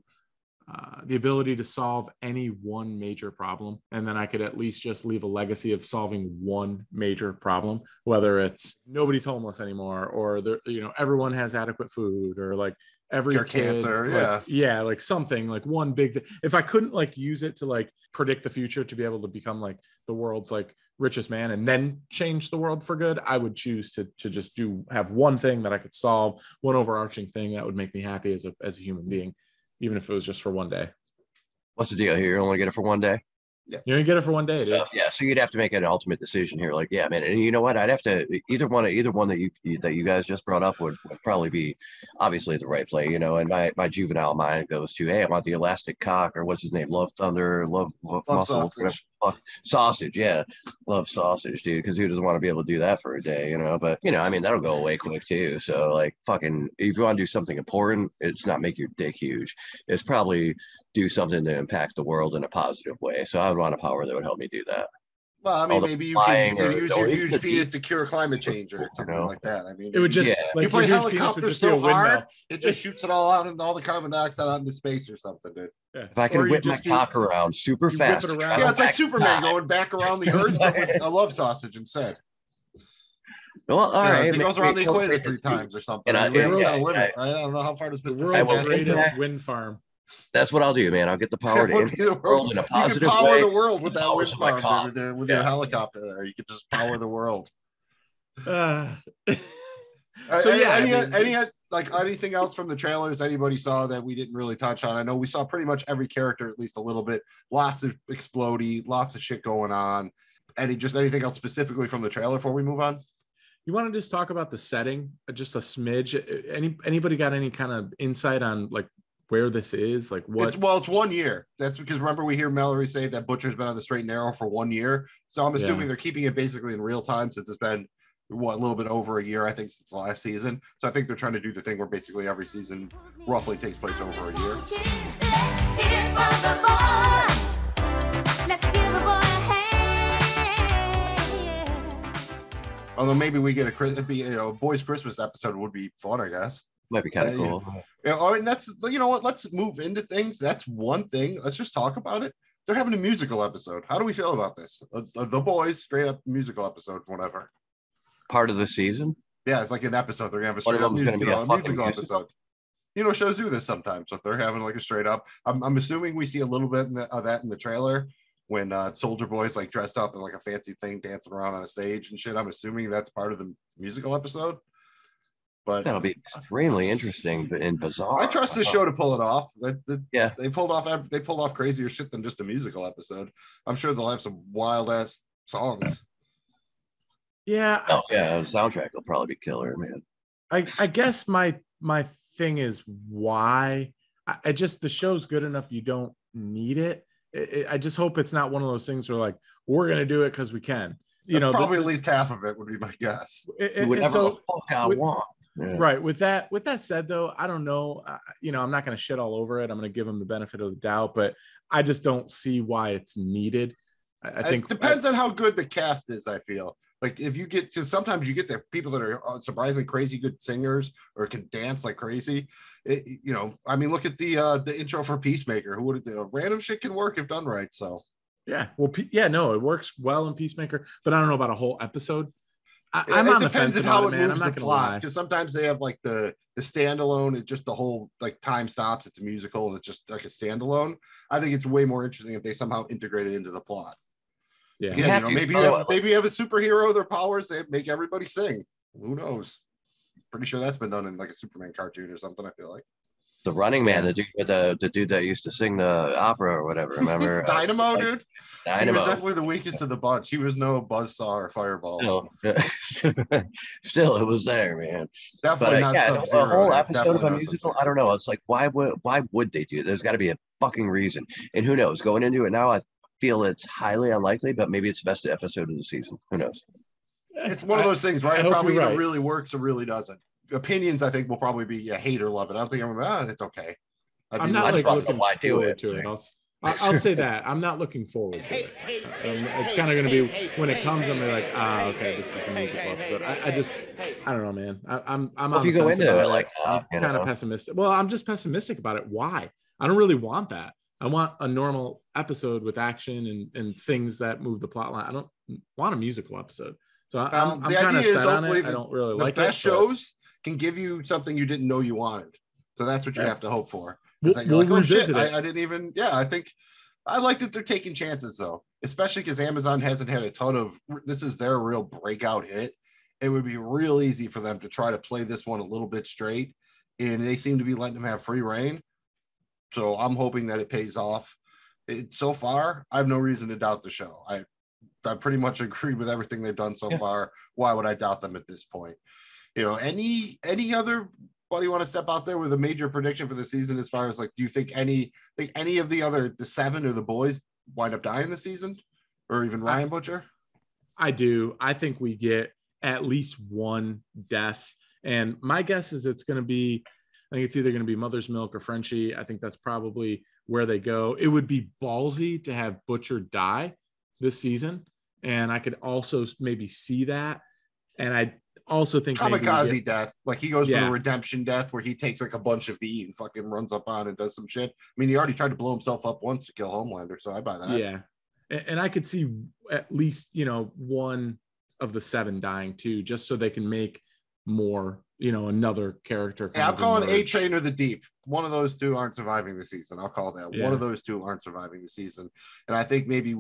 solve any one major problem, and then I could at least just leave a legacy of solving one major problem, whether it's nobody's homeless anymore, or everyone has adequate food, or like every kid, cancer, like something, like one big thing. If I couldn't like use it to like predict the future to be able to become like the world's like richest man and then change the world for good, I would choose to just have one thing that I could solve, one overarching thing that would make me happy as a human being, even if it was just for one day. What's the deal here? You only get it for one day? Yeah, you only get it for one day, dude. Yeah, so you'd have to make an ultimate decision here. Like, yeah, man, and you know what? I'd have to either one that you guys just brought up would probably be obviously the right play, you know. And my juvenile mind goes to, hey, I want the elastic cock, or what's his name, Love Thunder, Love Muscle, sausage, yeah, love sausage, dude. Because who doesn't want to be able to do that for a day, you know? But I mean, that'll go away quick too. So like, fucking, if you want to do something important, it's not make your dick huge. It's probably do something to impact the world in a positive way. So I would want a power that would help me do that. Well, I mean, maybe you can use your huge penis to cure climate change or something like that. I mean, it would just like you play helicopter so hard, it just shoots it all out and all the carbon dioxide out into space or something, dude. Yeah. If I can whip my cock around super fast. Yeah, it's like Superman going back around the Earth, but with a love sausage instead. Well, all right. It goes around the equator 3 times or something. And it's a limit, right? I don't know how far does the world's greatest wind farm. That's what I'll do, man. I'll get the power to impact the world in a positive way. You can power the world with that wind farm, with your helicopter there. You could just power the world. Anything else from the trailers anybody saw that we didn't really touch on? I know we saw pretty much every character at least a little bit. Lots of explodey, lots of shit going on. Anything else specifically from the trailer before we move on? You want to just talk about the setting, just a smidge? Anybody got any kind of insight on like where this is, like what? It's 1 year. That's because remember we hear Mallory say that Butcher's been on the straight and narrow for 1 year. So I'm assuming they're keeping it basically in real time since it's been a little bit over a year, I think, since the last season. So I think they're trying to do the thing where basically every season roughly takes place over a year. Although maybe we get a boys' Christmas episode would be fun, I guess. Might be kind of cool. And that's, you know what, let's move into things. That's one thing. Let's just talk about it. They're having a musical episode. How do we feel about this? The boys, straight up musical episode, whatever. Part of the season? Yeah, it's like an episode. They're going to have a straight up musical episode. You know, shows do this sometimes. So if they're having like a straight up, I'm assuming we see a little bit of that in the trailer when Soldier Boy's like dressed up in like a fancy thing dancing around on a stage and shit. I'm assuming that's part of the musical episode. But that'll be extremely interesting and bizarre. I trust this show to pull it off. Yeah, they pulled off crazier shit than just a musical episode. I'm sure they'll have some wild ass songs. Yeah. Oh yeah, the soundtrack will probably be killer, man. I guess my thing is why I just the show's good enough. You don't need it. I just hope it's not one of those things where like we're gonna do it because we can. Probably at least half of it would be my guess. Whatever the fuck I want. Yeah. Right. With that said, though, I don't know. I'm not going to shit all over it. I'm going to give them the benefit of the doubt, but I just don't see why it's needed. I think it depends on how good the cast is. I feel like if you get to sometimes you get the people that are surprisingly crazy good singers or can dance like crazy. I mean, look at the intro for Peacemaker. Who would have random shit can work if done right. So yeah, well, it works well in Peacemaker, but I don't know about a whole episode. I'm on the fence about how it, man. moves I'm not the gonna plot lie. because sometimes they have like the standalone. It's just the whole like time stops. It's a musical and it's just like a standalone. I think it's way more interesting if they somehow integrate it into the plot. Yeah, maybe you have a superhero. Their powers they make everybody sing. Who knows? Pretty sure that's been done in like a Superman cartoon or something. I feel like the Running Man, the dude that used to sing the opera or whatever. Remember Dynamo, dude? Dynamo. He was definitely the weakest of the bunch. He was no buzzsaw or fireball. Still, it was there, man. Definitely not Sub-Zero. A whole episode of a musical. I don't know. It's like why would they do it? There's got to be a fucking reason. And who knows? Going into it now, I feel it's highly unlikely, but maybe it's the best episode of the season. Who knows? It's one of those things, right? It probably right. really works or really doesn't. Opinions, I think, will probably be hate or love it. I don't think it's okay. I'm not like looking forward to it. I'll say that I'm not looking forward to it. It's kind of going to be when it comes. I'm like, okay, this is a musical episode. I don't know, man. I'm on the fence about it. Like, I'm kind of pessimistic. Well, I'm just pessimistic about it. Why? I don't really want that. I want a normal episode with action and things that move the plot line. I don't want a musical episode. So I'm kind of set on it. I don't really like it. The best shows can give you something you didn't know you wanted. So that's what you have to hope for. We'll revisit it. I didn't even, I think I like that they're taking chances though, especially because Amazon hasn't had a ton of, this is their real breakout hit. It would be real easy for them to try to play this one a little bit straight, and they seem to be letting them have free reign. So I'm hoping that it pays off. So far, I have no reason to doubt the show. I pretty much agree with everything they've done so far. Why would I doubt them at this point? Any other you want to step out there with a major prediction for the season as far as like, do you think any of the seven or the boys wind up dying this season, or even Ryan Butcher? I do. I think we get at least one death, and my guess is it's going to be, I think it's either going to be Mother's Milk or Frenchie. I think that's probably where they go. It would be ballsy to have Butcher die this season, and I could also maybe see that, and I also think kamikaze death, like he goes for the redemption death where he takes like a bunch of V and fucking runs up on and does some shit. I mean, he already tried to blow himself up once to kill Homelander, so I buy that. Yeah, and I could see at least one of the seven dying too, just so they can make more, another character. Yeah, I'm calling A-Train or the Deep. One of those two aren't surviving the season. I'll call that. One of those two aren't surviving the season, and I think maybe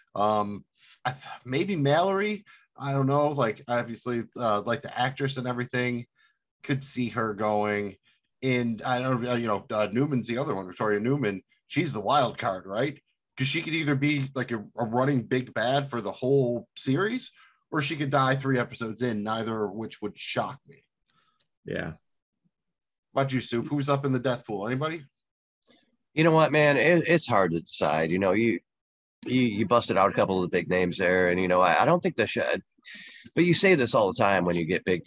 maybe Mallory. I don't know, like obviously like the actress and everything, could see her going. And I don't Newman's the other one, Victoria Newman. She's the wild card, right? Because she could either be like a running big bad for the whole series, or she could die 3 episodes in, neither of which would shock me. Yeah. How about you, Soup? Who's up in the death pool? Anybody? You know what, man? It's hard to decide. You busted out a couple of the big names there, and I don't think the show. But you say this all the time when you get big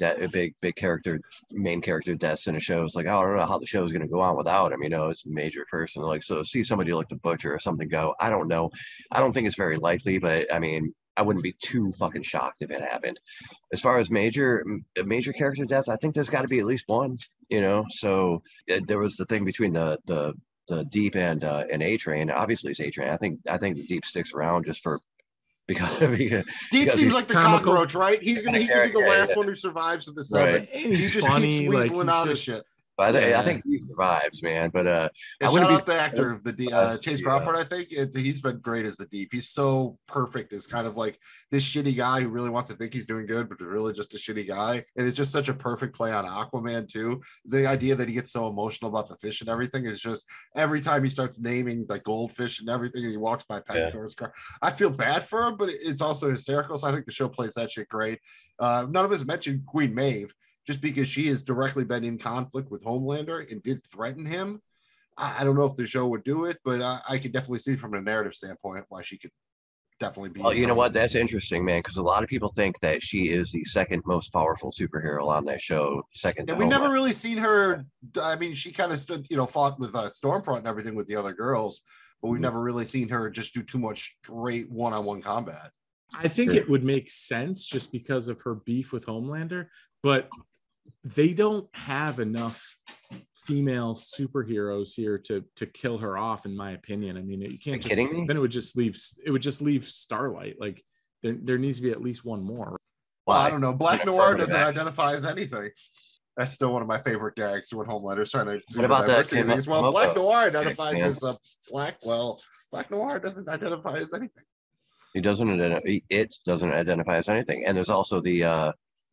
main character deaths in a show. It's like, I don't know how the show is going to go on without him. It's a major person. Like, so see somebody like the Butcher or something go. I don't know. I don't think it's very likely, but I mean, I wouldn't be too fucking shocked if it happened. As far as major character deaths, I think there's got to be at least one. So there was the thing between the Deep and A-Train. Obviously it's A-Train. I think the Deep sticks around just for because Deep seems like the cockroach, right? He could be the last one who survives of this. Right. And he just funny, keeps weaseling out of shit. I think he survives, man. But I And wouldn't shout out be the actor of the Chase Crawford. I think he's been great as the Deep. He's so perfect as kind of like this shitty guy who really wants to think he's doing good, but is really just a shitty guy. And it's just such a perfect play on Aquaman too. The idea that he gets so emotional about the fish and everything is just every time he starts naming like goldfish and everything, and he walks by pet stores. I feel bad for him, but it's also hysterical. So I think the show plays that shit great. None of us mentioned Queen Maeve, just because she has directly been in conflict with Homelander and did threaten him. I don't know if the show would do it, but I could definitely see from a narrative standpoint why she could definitely be. Well, you know what? That's interesting, man, because a lot of people think that she is the second most powerful superhero on that show. Second, and we never really seen her. I mean, she kind of stood, fought with Stormfront and everything with the other girls, but we've never really seen her just do too much straight one-on-one combat. I think it would make sense just because of her beef with Homelander, but they don't have enough female superheroes here to kill her off, in my opinion. I mean, you can't just then it would just leave Starlight. Like there needs to be at least one more. Well, I don't know. Black Noir doesn't identify as anything. That's still one of my favorite gags when Homelander's trying to do the diversity things. Well, Black Noir identifies as a black. Well, Black Noir doesn't identify as anything. It doesn't identify as anything. And there's also the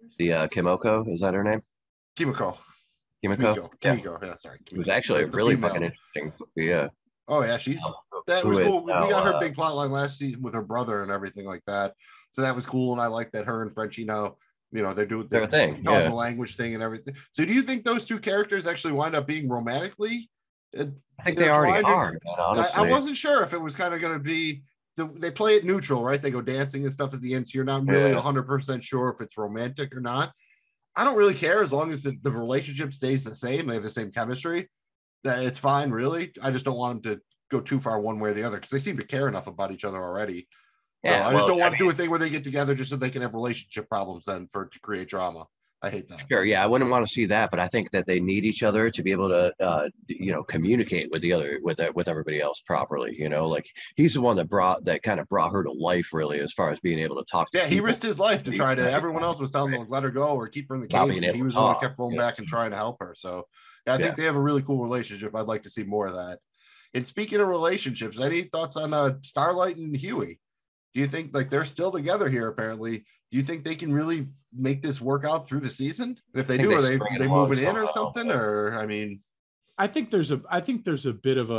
Kimiko, is that her name? Kimiko. Yeah, sorry. It was actually really fucking interesting. Yeah. Oh yeah, that was cool. We got her big plot line last season with her brother and everything like that. So that was cool, and I like that her and Frenchie now, they're doing their thing, the language thing and everything. So do you think those two characters actually wind up being romantically? I think they already are. I wasn't sure if it was kind of going to be. They play it neutral, right? They go dancing and stuff at the end, so you're not really 100% sure if it's romantic or not. I don't really care as long as the relationship stays the same. They have the same chemistry. That it's fine, really. I just don't want them to go too far one way or the other because they seem to care enough about each other already. Yeah, so I just don't want to do a thing where they get together just so they can have relationship problems then to create drama. I hate that. Sure, yeah, I wouldn't want to see that, but I think that they need each other to be able to, communicate with with everybody else properly. Like he's the one that kind of brought her to life, really, as far as being able to talk. Yeah, he risked his life to try to. Everyone else was telling him to let her go or keep her in the cage. He was the one who kept going back and trying to help her. So yeah, I think they have a really cool relationship. I'd like to see more of that. And speaking of relationships, any thoughts on Starlight and Huey? Do you think they're still together here? Apparently, do you think they can really make this work out through the season? And if they do, are they moving in or something? Or I mean, I think there's a bit of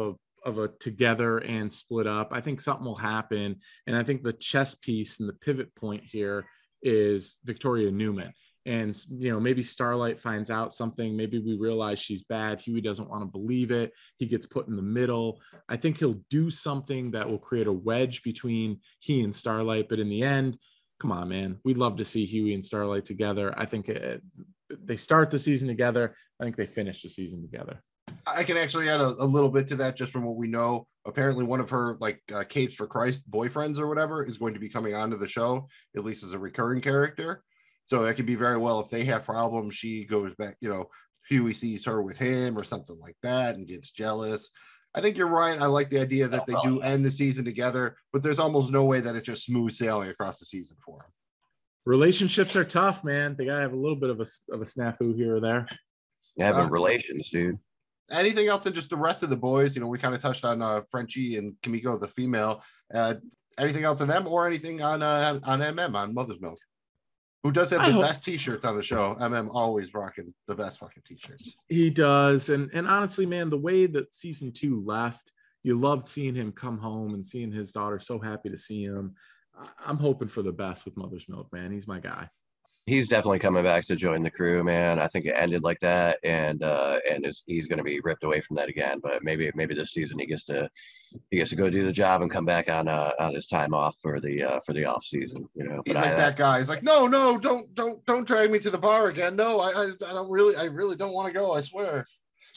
a together and split up. I think something will happen, and I think the chess piece and the pivot point here is Victoria Newman. And maybe Starlight finds out something. Maybe we realize she's bad. Huey doesn't want to believe it. He gets put in the middle. I think he'll do something that will create a wedge between he and Starlight. But in the end, come on, man, we'd love to see Huey and Starlight together. I think they start the season together. I think they finish the season together. I can actually add a little bit to that just from what we know. Apparently one of her Capes for Christ boyfriends or whatever is going to be coming onto the show, at least as a recurring character. So that could be very well if they have problems, she goes back, Huey sees her with him or something like that and gets jealous. I think you're right. I like the idea that they do end the season together, but there's almost no way that it's just smooth sailing across the season for them. Relationships are tough, man. They gotta have a little bit of a snafu here or there. Yeah, but relations, dude. Anything else in just the rest of the boys? We kind of touched on Frenchie and Kimiko, the female. Anything else on them or anything on MM, on Mother's Milk? Who does have the best t-shirts on the show? MM always rocking the best fucking t-shirts. He does. And honestly, man, the way that season 2 left, you loved seeing him come home and seeing his daughter so happy to see him. I'm hoping for the best with Mother's Milk, man. He's my guy. He's definitely coming back to join the crew, man. I think it ended like that, and he's going to be ripped away from that again. But maybe this season he gets to go do the job and come back on his time off for the off season. He's that guy. He's like, no, don't drag me to the bar again. No, I really don't want to go. I swear.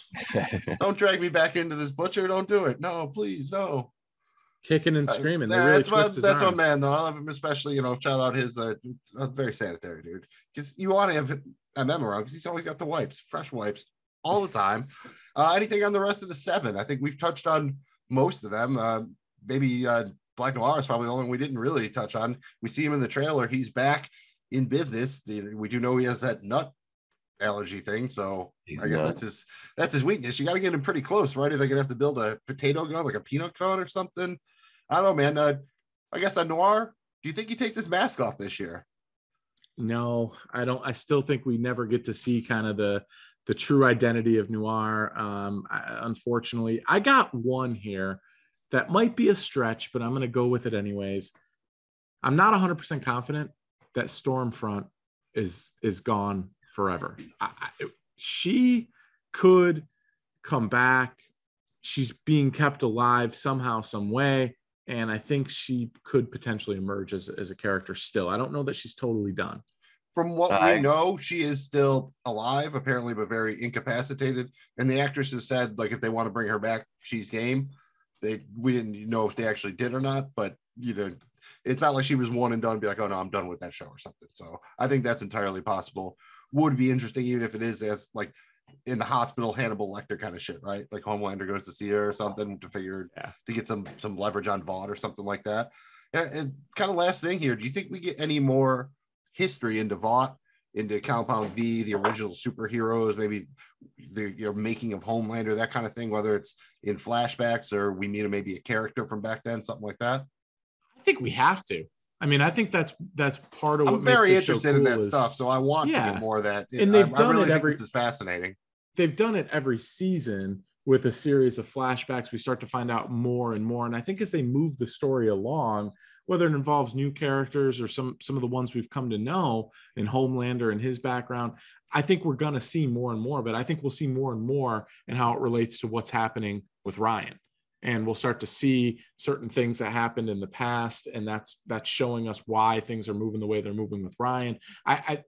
Don't drag me back into this butcher. Don't do it. No, please, no. Kicking and screaming. That's my man, though. I love him, especially, shout out his very sanitary dude. Because you want to have MM around because he's always got the wipes, fresh wipes all the time. Anything on the rest of the 7? I think we've touched on most of them. Maybe Black Noir is probably the only one we didn't really touch on. We see him in the trailer. He's back in business. We do know he has that nut allergy thing. So I guess that's his weakness. You got to get him pretty close, right? Are they gonna have to build a potato gun, like a peanut gun or something? I don't know, man. I guess on Noir, do you think he takes his mask off this year? No, I don't. I still think we never get to see kind of the true identity of Noir. Unfortunately, I got one here that might be a stretch, but I'm going to go with it anyways. I'm not 100% confident that Stormfront is gone forever. She could come back. She's being kept alive somehow, some way. And I think she could potentially emerge as a character still. I don't know that she's totally done. From what we know, she is still alive, apparently, but very incapacitated. And the actress has said, like, if they want to bring her back, she's game. We didn't know if they actually did or not, but it's not like she was one and done, be like, oh no, I'm done with that show or something. So I think that's entirely possible. Would be interesting, even if it is as like in the hospital Hannibal Lecter kind of shit, right? Like Homelander goes to see her or something to get some leverage on Vaught or something like that. And kind of last thing here, do you think we get any more history into Vaught, into Compound V, the original superheroes, maybe the making of Homelander, that kind of thing, whether it's in flashbacks or we meet maybe a character from back then, something like that? I think we have to. I mean, I think that's part of what I'm very makes interested in that stuff, so I want to get more of that. And they've done really it this is fascinating. They've done it every season with a series of flashbacks. We start to find out more and more, and I think as they move the story along, whether it involves new characters or some of the ones we've come to know in Homelander and his background, I think we're going to see more and more. But I think we'll see more and more in how it relates to what's happening with Ryan. And we'll start to see certain things that happened in the past. And that's showing us why things are moving the way they're moving with Ryan. I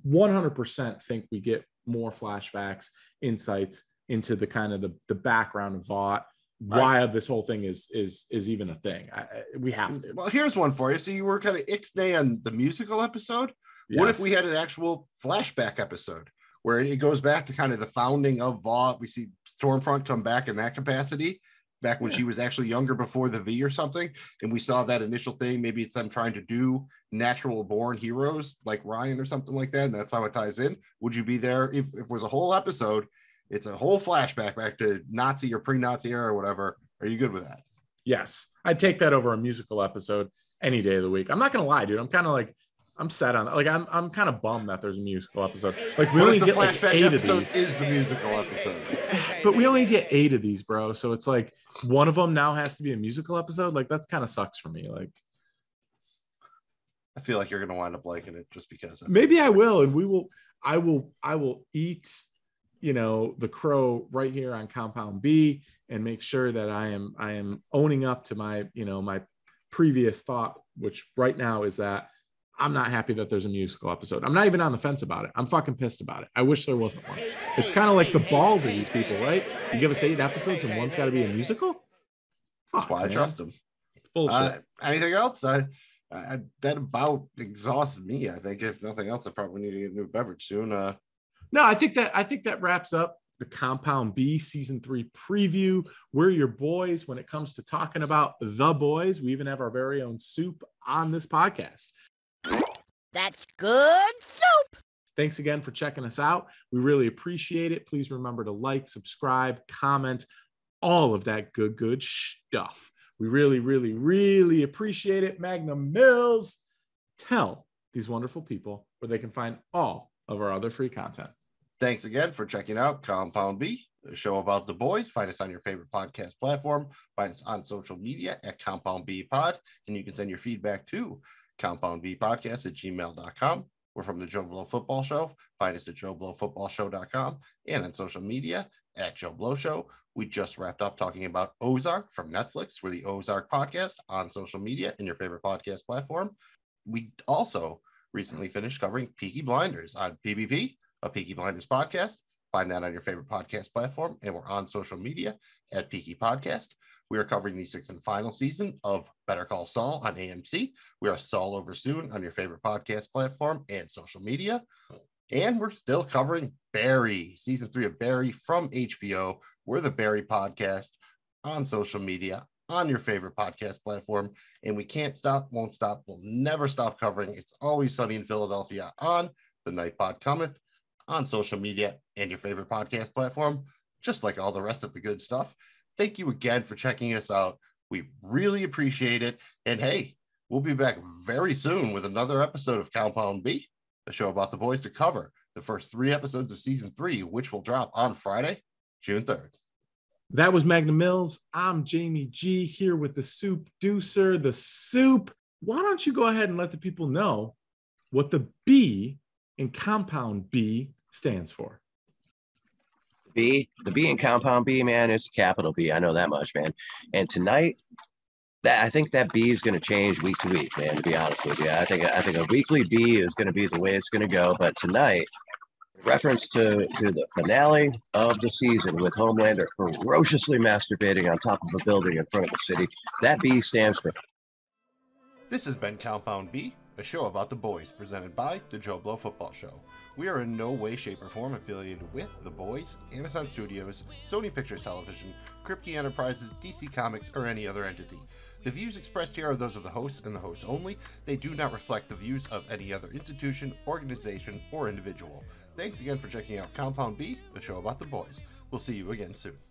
100% think we get more flashbacks, insights into the kind of the background of Vaught, why this whole thing is even a thing. We have to. Well, here's one for you. So you were kind of ixnay on the musical episode. Yes. What if we had an actual flashback episode where it goes back to kind of the founding of Vaught? We see Stormfront come back in that capacity, back when she was actually younger before the V or something. And we saw that initial thing. Maybe it's them trying to do natural born heroes like Ryan or something like that. And that's how it ties in. Would you be there if it was a whole episode? It's a whole flashback back to Nazi or pre-Nazi era or whatever. Are you good with that? Yes. I'd take that over a musical episode any day of the week. I'm not going to lie, dude. I'm kind of like, I'm set on it. Like, I'm kind of bummed that there's a musical episode. Like, we only get like 8 of these. Is the musical episode. But we only get 8 of these, bro. So it's like one of them now has to be a musical episode. Like, that's kind of sucks for me. Like, I feel like you're going to wind up liking it just because. Maybe I will. And I will eat, the crow right here on Compound B and make sure that I am owning up to my, my previous thought, which right now is that I'm not happy that there's a musical episode. I'm not even on the fence about it. I'm fucking pissed about it. I wish there wasn't one. It's kind of like the balls of these people, right? You give us 8 episodes and one's got to be a musical? That's why I trust them. It's bullshit. Anything else? That about exhausts me. I think if nothing else, I probably need to get a new beverage soon. No, I think that wraps up the Compound B season 3 preview. We're your boys when it comes to talking about the boys. We even have our very own soup on this podcast. That's good soup. Thanks again for checking us out. We really appreciate it. Please remember to like, subscribe, comment, all of that good stuff. We really, really, really appreciate it. Magnum Mills, tell these wonderful people where they can find all of our other free content. Thanks again for checking out Compound B, a show about the boys. Find us on your favorite podcast platform. Find us on social media at CompoundBPod, and you can send your feedback to CompoundBPodcast@gmail.com. We're from the Joe Blow Football Show. Find us at JoeBlowFootballShow.com and on social media at Joe Blow Show. We just wrapped up talking about Ozark from Netflix. We're the Ozark Podcast on social media and your favorite podcast platform. We also recently finished covering Peaky Blinders on PBP, a Peaky Blinders podcast. Find that on your favorite podcast platform, and we're on social media at Peaky Podcast. We are covering the 6th and final season of Better Call Saul on AMC. We are Saul Over Soon on your favorite podcast platform and social media. And we're still covering Barry, season 3 of Barry from HBO. We're the Barry Podcast on social media, on your favorite podcast platform. And we can't stop, won't stop, we'll never stop covering It's Always Sunny in Philadelphia on The Night Pod Cometh on social media and your favorite podcast platform, just like all the rest of the good stuff. Thank you again for checking us out. We really appreciate it. And hey, we'll be back very soon with another episode of Compound B, a show about the boys to cover the first 3 episodes of season 3, which will drop on Friday, June 3rd. That was Magnum Mills. I'm Jamie G here with the Soupdeucer, the Soup. Why don't you go ahead and let the people know what the B in Compound B stands for? The B in Compound B, man, it's a capital B. I know that much, man. And tonight, I think that B is going to change week to week, man, to be honest with you. I think a weekly B is going to be the way it's going to go. But tonight, reference to the finale of the season with Homelander ferociously masturbating on top of a building in front of the city, that B stands for. This has been Compound B, a show about the boys presented by the Joe Blow Football Show. We are in no way, shape, or form affiliated with The Boys, Amazon Studios, Sony Pictures Television, Kripke Enterprises, DC Comics, or any other entity. The views expressed here are those of the hosts and the hosts only. They do not reflect the views of any other institution, organization, or individual. Thanks again for checking out Compound B, a show about the boys. We'll see you again soon.